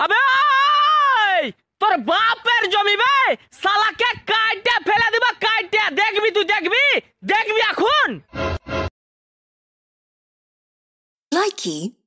আবে ওই! তোর বাপের জমি বে, শালাকে কাইটে ফেলে দিবা, কাইটে। দেখবি তুই, দেখবি দেখবি এখন। Likey